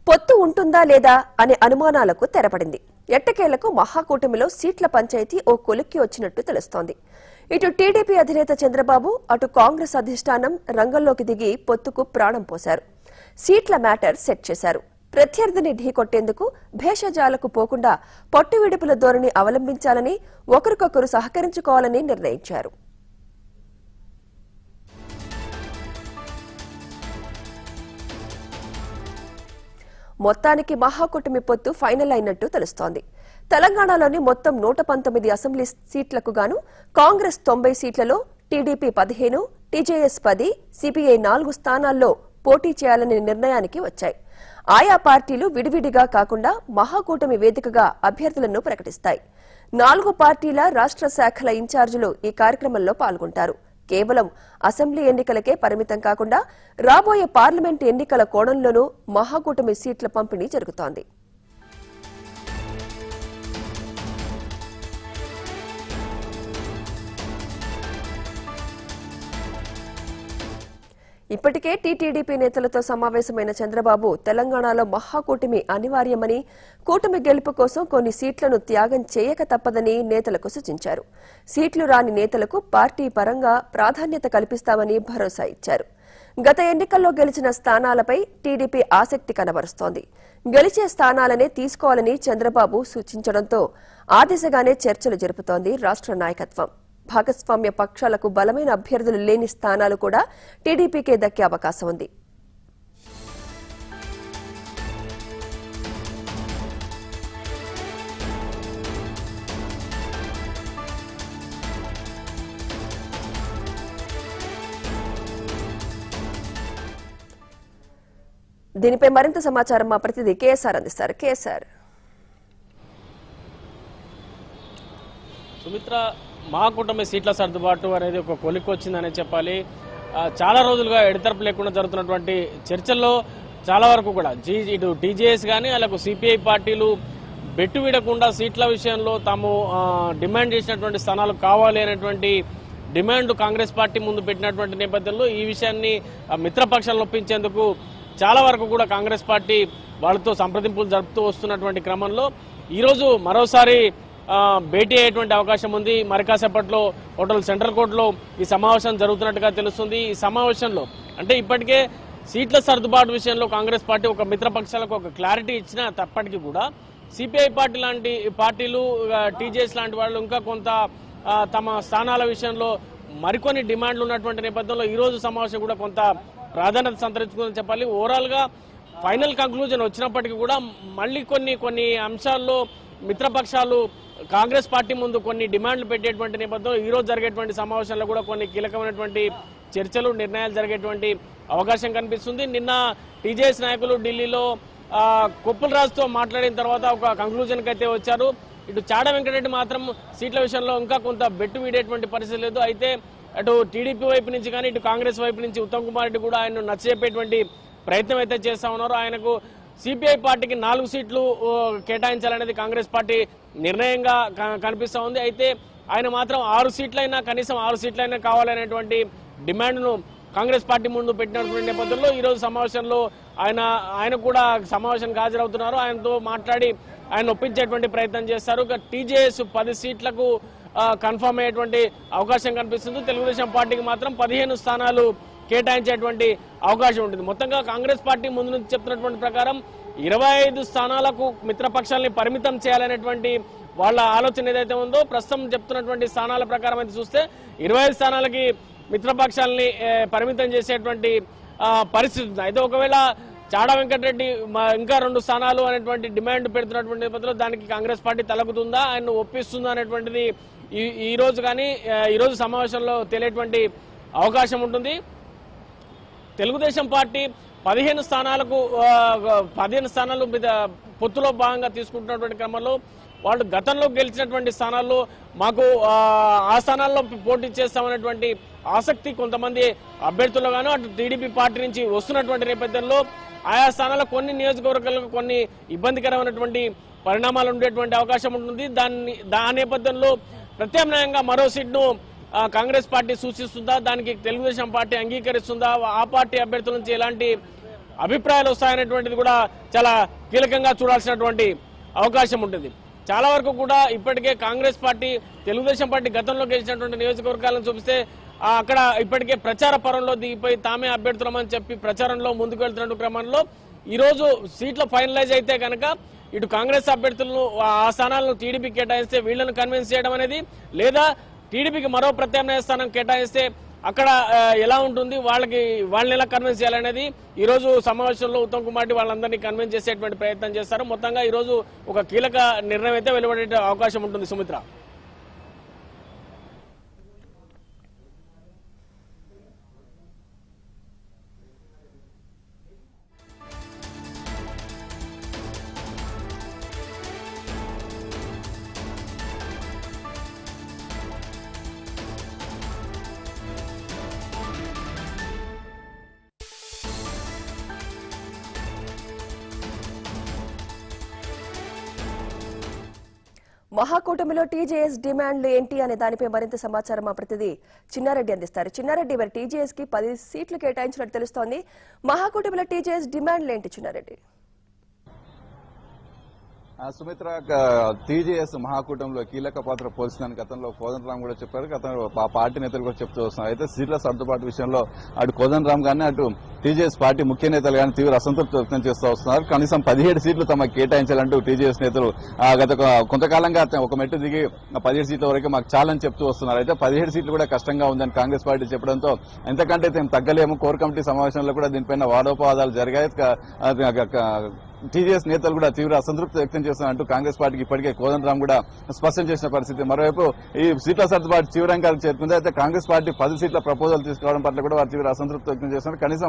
పొత్తు ఉంటుందా లేదా అనే అనుమానాలకు తెరపడింది. ఎట్టకేలకు మహాకూటమిలో సీట్ల పంచాయతీ ఓ కొలిక్కి వచ్చినట్టు తెలుస్తోంది. ఇటు టీడీపీ అధినేత చంద్రబాబు, అటు కాంగ్రెస్ అధిష్టానం రంగంలోకి దిగి పొత్తుకు ప్రాణం పోశారు. సీట్ల మ్యాటర్ సెట్ చేశారు. ప్రత్యర్థిని ఢీకొట్టేందుకు భేషజాలకు పోకుండా పట్టు విడుపుల ధోరణి అవలంబించాలని, ఒకరికొకరు సహకరించుకోవాలని నిర్ణయించారు. మొత్తానికి మహాకూటమి పొత్తు ఫైనల్ అయినట్టు తెలుస్తోంది. తెలంగాణలోని మొత్తం 119 అసెంబ్లీ సీట్లకు గాను కాంగ్రెస్ 90 సీట్లలో, టీడీపీ 15, టీజేఎస్ 10, సిపిఐ 4 స్థానాల్లో పోటీ చేయాలనే నిర్ణయానికి వచ్చాయి. ఆయా పార్టీలు విడివిడిగా కాకుండా మహాకూటమి వేదికగా అభ్యర్థులను ప్రకటిస్తాయి. 4 పార్టీల రాష్ట్ర శాఖల ఇన్ఛార్జీలు ఈ కార్యక్రమంలో పాల్గొంటారు. కేవలం అసెంబ్లీ ఎన్నికలకే పరిమితం కాకుండా రాబోయే పార్లమెంట్ ఎన్నికల కోణంలోనూ మహాకూటమి సీట్ల పంపిణీ జరుగుతోంది. ఇప్పటికే టీటీడీపీ నేతలతో సమావేశమైన చంద్రబాబు తెలంగాణలో మహాకూటమి అనివార్యమని, కూటమి గెలుపు కోసం కొన్ని సీట్లను త్యాగం చేయక తప్పదని నేతలకు సూచించారు. సీట్లు రాని నేతలకు పార్టీ పరంగా ప్రాధాన్యత కల్పిస్తామని భరోసా ఇచ్చారు. గత ఎన్నికల్లో గెలిచిన స్థానాలపై టీడీపీ ఆసక్తి కనబరుస్తోంది. గెలిచే స్థానాలనే తీసుకోవాలని చంద్రబాబు సూచించడంతో ఆ దిశగానే చర్చలు జరుపుతోంది రాష్ట్ర నాయకత్వం. భాగస్వామ్య పక్షాలకు బలమైన అభ్యర్థులు లేని స్థానాలు కూడా టీడీపీకే దక్కే అవకాశం ఉంది. దీనిపై మరింత సమాచారం మా ప్రతినిధి కేఎస్ఆర్ అందిస్తారు. కేఎస్ఆర్. సుమిత్ర, మహాకూటమి సీట్ల సర్దుబాటు అనేది ఒక కొలిక్కి వచ్చిందనే చెప్పాలి. చాలా రోజులుగా ఎడతెరపు లేకుండా జరుగుతున్నటువంటి చర్చల్లో చాలా వరకు కూడా ఇటు టీజేఎస్ కానీ అలాగే సిపిఐ పార్టీలు బెట్టు విడకుండా సీట్ల విషయంలో తాము డిమాండ్ చేసినటువంటి స్థానాలు కావాలి అనేటువంటి డిమాండ్ కాంగ్రెస్ పార్టీ ముందు పెట్టినటువంటి నేపథ్యంలో ఈ విషయాన్ని మిత్రపక్షాలను ఒప్పించేందుకు చాలా వరకు కూడా కాంగ్రెస్ పార్టీ వాళ్ళతో సంప్రదింపులు జరుపుతూ వస్తున్నటువంటి క్రమంలో ఈరోజు మరోసారి భేటీ అయ్యేటువంటి అవకాశం ఉంది. మరి కాసేపట్లో హోటల్ సెంట్రల్ కోర్టులో ఈ సమావేశం జరుగుతున్నట్టుగా తెలుస్తుంది. ఈ సమావేశంలో అంటే ఇప్పటికే సీట్ల సర్దుబాటు విషయంలో కాంగ్రెస్ పార్టీ ఒక మిత్రపక్షాలకు ఒక క్లారిటీ ఇచ్చినా తప్పటికీ కూడా సిపిఐ పార్టీ లాంటి పార్టీలు, టీజేఎస్ లాంటి వాళ్ళు ఇంకా కొంత తమ స్థానాల విషయంలో మరికొన్ని డిమాండ్లు ఉన్నటువంటి నేపథ్యంలో ఈ రోజు సమావేశం కూడా కొంత ప్రాధాన్యత సంతరించుకుందని చెప్పాలి. ఓవరాల్ గా ఫైనల్ కంక్లూజన్ వచ్చినప్పటికీ కూడా మళ్ళీ కొన్ని అంశాల్లో మిత్రపక్షాలు కాంగ్రెస్ పార్టీ ముందు కొన్ని డిమాండ్లు పెట్టేటువంటి నేపథ్యంలో ఈ రోజు జరిగేటువంటి సమావేశంలో కూడా కొన్ని కీలకమైనటువంటి చర్చలు, నిర్ణయాలు జరిగేటువంటి అవకాశం కనిపిస్తుంది. నిన్న టీజేఎస్ నాయకులు ఢిల్లీలో కొప్పుల రాజుతో మాట్లాడిన తర్వాత ఒక కంక్లూజన్కి అయితే వచ్చారు. ఇటు చాడ వెంకటరెడ్డి మాత్రం సీట్ల విషయంలో ఇంకా కొంత బెట్టు వీడేటువంటి పరిస్థితి లేదు. అయితే అటు టీడీపీ వైపు నుంచి కానీ ఇటు కాంగ్రెస్ వైపు నుంచి ఉత్తమ్ కుమార్ రెడ్డి కూడా ఆయన్ను నచ్చజెప్పేటువంటి ప్రయత్నం అయితే చేస్తా ఉన్నారు. ఆయనకు సిపిఐ పార్టీకి 4 సీట్లు కేటాయించాలనేది కాంగ్రెస్ పార్టీ నిర్ణయంగా కనిపిస్తా ఉంది. అయితే ఆయన మాత్రం 6 సీట్లైనా, కనీసం 6 సీట్లైనా కావాలనేటువంటి డిమాండ్ను కాంగ్రెస్ పార్టీ ముందు పెట్టినటువంటి నేపథ్యంలో ఈ రోజు సమావేశంలో ఆయన కూడా సమావేశానికి హాజరవుతున్నారు. ఆయనతో మాట్లాడి ఆయన ఒప్పించేటువంటి ప్రయత్నం చేస్తారు. టీజేఎస్ 10 సీట్లకు కన్ఫర్మ్ అయ్యేటువంటి అవకాశం కనిపిస్తుంది. తెలుగుదేశం పార్టీకి మాత్రం 15 స్థానాలు కేటాయించేటువంటి అవకాశం ఉంటుంది. మొత్తంగా కాంగ్రెస్ పార్టీ ముందు నుంచి చెప్తున్నటువంటి ప్రకారం 25 స్థానాలకు మిత్రపక్షాలని పరిమితం చేయాలనేటువంటి వాళ్ళ ఆలోచన ఏదైతే ఉందో, ప్రస్తుతం చెప్తున్నటువంటి స్థానాల ప్రకారం అయితే చూస్తే 25 స్థానాలకి మిత్రపక్షాలని పరిమితం చేసేటువంటి పరిస్థితి ఉంది. అయితే ఒకవేళ చాడ వెంకటరెడ్డి ఇంకా 2 స్థానాలు అనేటువంటి డిమాండ్ పెడుతున్నటువంటి నేపథ్యంలో దానికి కాంగ్రెస్ పార్టీ తలగుతుందా, ఆయన ఒప్పిస్తుందా అనేటువంటిది ఈ రోజు కానీ ఈ రోజు సమావేశంలో తెలియటువంటి అవకాశం ఉంటుంది. తెలుగుదేశం పార్టీ 15 స్థానాలు పొత్తులో భాగంగా తీసుకుంటున్నటువంటి క్రమంలో వాళ్ళు గతంలో గెలిచినటువంటి స్థానాల్లో మాకు ఆ స్థానాల్లో పోటీ చేస్తామనేటువంటి ఆసక్తి కొంతమంది అభ్యర్థులు గాను అటు టీడీపీ పార్టీ నుంచి వస్తున్నటువంటి నేపథ్యంలో ఆయా స్థానాల్లో కొన్ని నియోజకవర్గాలకు కొన్ని ఇబ్బందికరమైనటువంటి పరిణామాలు ఉండేటువంటి అవకాశం ఉంటుంది. దాని నేపథ్యంలో ప్రత్యామ్నాయంగా మరో సీట్ను కాంగ్రెస్ పార్టీ సూచిస్తుందా, దానికి తెలుగుదేశం పార్టీ అంగీకరిస్తుందా, ఆ పార్టీ అభ్యర్థుల నుంచి ఎలాంటి అభిప్రాయాలు వస్తాయనేటువంటిది కూడా చాలా కీలకంగా చూడాల్సినటువంటి అవకాశం ఉంటుంది. చాలా వరకు కూడా ఇప్పటికే కాంగ్రెస్ పార్టీ, తెలుగుదేశం పార్టీ గతంలో గెలిచినటువంటి నియోజకవర్గాలను చూపిస్తే అక్కడ ఇప్పటికే ప్రచార పరంలో దిగిపోయి తామే అభ్యర్థులమని చెప్పి ప్రచారంలో ముందుకు వెళ్తున్న క్రమంలో ఈ రోజు సీట్లు ఫైనలైజ్ అయితే కనుక ఇటు కాంగ్రెస్ అభ్యర్థులను ఆ స్థానాలను టీడీపీ కేటాయిస్తే వీళ్లను కన్విన్స్ చేయడం అనేది, లేదా టీడీపీకి మరో ప్రత్యామ్నాయ స్థానం కేటాయిస్తే అక్కడ ఎలా ఉంటుంది, వాళ్ళని ఎలా కన్విన్స్ చేయాలనేది ఈ రోజు సమావేశంలో ఉత్తమ్ కుమార్ రెడ్డి వాళ్ళందరినీ కన్విన్స్ చేసేటువంటి ప్రయత్నం చేస్తారు. మొత్తంగా ఈ రోజు ఒక కీలక నిర్ణయం అయితే వెలువడే అవకాశం ఉంటుంది. సుమిత్ర, మహాకూటమిలో టీజేఎస్ డిమాండ్లు ఏంటి అనే దానిపై మరింత సమాచారం మా ప్రతినిధి చిన్నారెడ్డి అందిస్తారు. చిన్నారెడ్డి, మరి టీజేఎస్ కి 10 సీట్లు కేటాయించినట్టు తెలుస్తోంది. మహాకూటమిలో టీజేఎస్ డిమాండ్లు ఏంటి చిన్నారెడ్డి? సుమిత్ర, టీజేఎస్ మహాకూటంలో కీలక పాత్ర పోల్చిందని గతంలో కోదండరాం కూడా చెప్పారు. గతంలో పార్టీ నేతలు కూడా చెప్తూ వస్తున్నారు. అయితే సీట్ల సర్దుబాటు విషయంలో అటు కోదండరాం కానీ అటు టీజేఎస్ పార్టీ ముఖ్య నేతలు కానీ తీవ్ర అసంతృప్తి వ్యక్తం చేస్తూ వస్తున్నారు. కనీసం 17 సీట్లు తమకు కేటాయించాలంటూ టీజేఎస్ నేతలు గత కొంతకాలంగా ఒక మెట్టు దిగి 17 సీట్ల వరకు మాకు చాలని చెప్తూ వస్తున్నారు. అయితే 17 సీట్లు కూడా కష్టంగా ఉందని కాంగ్రెస్ పార్టీ చెప్పడంతో ఎంతకంటే తగ్గలేము, కోర్ కమిటీ సమావేశంలో కూడా దీనిపైన వాదోపవాదాలు జరిగాయి. టీజేఎస్ నేతలు కూడా తీవ్ర అసంతృప్తి వ్యక్తం చేస్తున్నారంటూ కాంగ్రెస్ పార్టీకి ఇప్పటికే కోదండరాం కూడా స్పష్టం చేసిన పరిస్థితి. మరోవైపు ఈ సీట్ల సర్దుబాటు తీవ్రంగా చేరుకుంది. అయితే కాంగ్రెస్ పార్టీ 10 సీట్ల ప్రపోజల్ తీసుకోవడం పట్ల కూడా వారు తీవ్ర అసంతృప్తి వ్యక్తం చేస్తున్నారు. కనీసం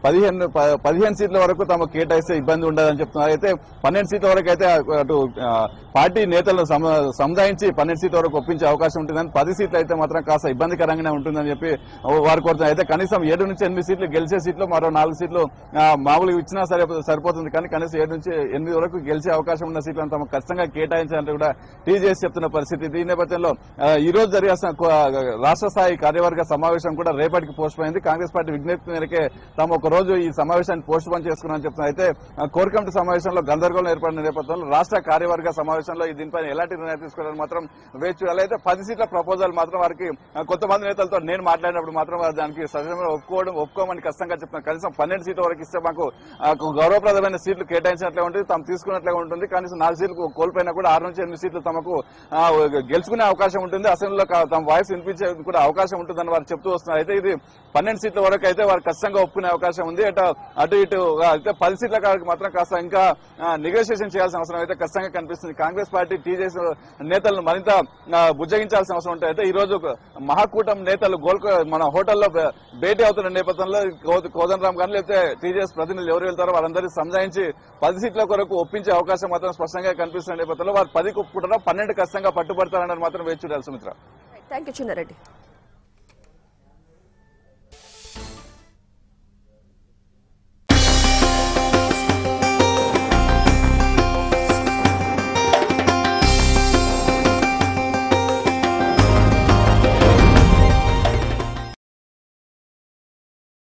15 సీట్ల వరకు తమకు కేటాయిస్తే ఇబ్బంది ఉండదని చెప్తున్నారు. అయితే 12 సీట్ల వరకు అయితే అటు పార్టీ నేతలను సముదాయించి 12 సీట్ల వరకు ఒప్పించే అవకాశం ఉంటుందని, 10 సీట్లు అయితే మాత్రం కాస్త ఇబ్బందికరంగానే ఉంటుందని చెప్పి వారు కోరుతున్నారు. అయితే కనీసం 7 నుంచి 8 సీట్లు గెలిచే సీట్లు, మరో 4 సీట్లు మామూలుగా ఇచ్చినా సరిపోతుంది. కానీ కనీసం 7 నుంచి 8 వరకు గెలిచే అవకాశం ఉన్న సీట్లను తమకు ఖచ్చితంగా కేటాయించాలంటూ కూడా టీజేఎస్ చెప్తున్న పరిస్థితి. ఈ నేపథ్యంలో ఈ రోజు జరిగిన రాష్ట్ర స్థాయి కార్యవర్గ సమావేశం కూడా రేపటికి పోస్ట్ పోయింది. కాంగ్రెస్ పార్టీ విజ్ఞప్తి మేరకే తాము ఒక రోజు ఈ సమావేశాన్ని పోస్ట్ పోన్ చేసుకున్నామని చెప్తున్నారు. అయితే కోర్ కమిటీ సమావేశంలో గందరగోళం ఏర్పడిన నేపథ్యంలో రాష్ట్ర కార్యవర్గ సమావేశంలో దీనిపైన ఎలాంటి నిర్ణయం తీసుకోవాలని మాత్రం వేచి చూడాలి. అయితే 10 సీట్ల ప్రపోజల్ మాత్రం వారికి కొంతమంది నేతలతో నేను మాట్లాడినప్పుడు మాత్రం వారు దానికి సహజంగా ఒప్పుకోమని ఖచ్చితంగా చెప్తున్నారు. కనీసం 12 సీట్ల వరకు ఇస్తే మాకు గౌరవప్రదమైన సీట్లు కేటాయించినట్లే ఉంటుంది, తాము తీసుకున్నట్లే ఉంటుంది. కనీసం 4 సీట్లు కోల్పోయినా కూడా 6 నుంచి 8 సీట్లు తమకు గెలుచుకునే అవకాశం ఉంటుంది, అసెంబ్లీలో తమ వాయిస్ వినిపించే కూడా అవకాశం ఉంటుందని వారు చెప్తూ వస్తున్నారు. అయితే ఇది 12 సీట్ల వరకు అయితే వారు ఖచ్చితంగా ఒప్పుకునే అవకాశం ఉంది. అటు ఇటు అయితే 10 సీట్ల కాడికి మాత్రం కాస్త ఇంకా నెగోషియేషన్ చేయాల్సిన అవసరం అయితే ఖచ్చితంగా కనిపిస్తుంది. కాంగ్రెస్ పార్టీ టీజేఎస్ నేతలను మరింత బుజ్జగించాల్సిన అవసరం ఉంటుంది. అయితే ఈ రోజు మహాకూటమి నేతలు మన హోటల్లో భేటీ అవుతున్న నేపథ్యంలో కోదండరాం కానీ లేకపోతే టీజేఎస్ ప్రతినిధులు ఎవరు వెళ్తారో వాళ్ళందరినీ సంజాయించి 10 సీట్ల కొరకు ఒప్పించే అవకాశం మాత్రం స్పష్టంగా కనిపిస్తున్న నేపథ్యంలో వారు 10 ఒప్పుకుంటారో 12 ఖచ్చితంగా పట్టుబడతారని మాత్రం వేచి చూడాలి. Sumitra, thank you Chinna Reddy.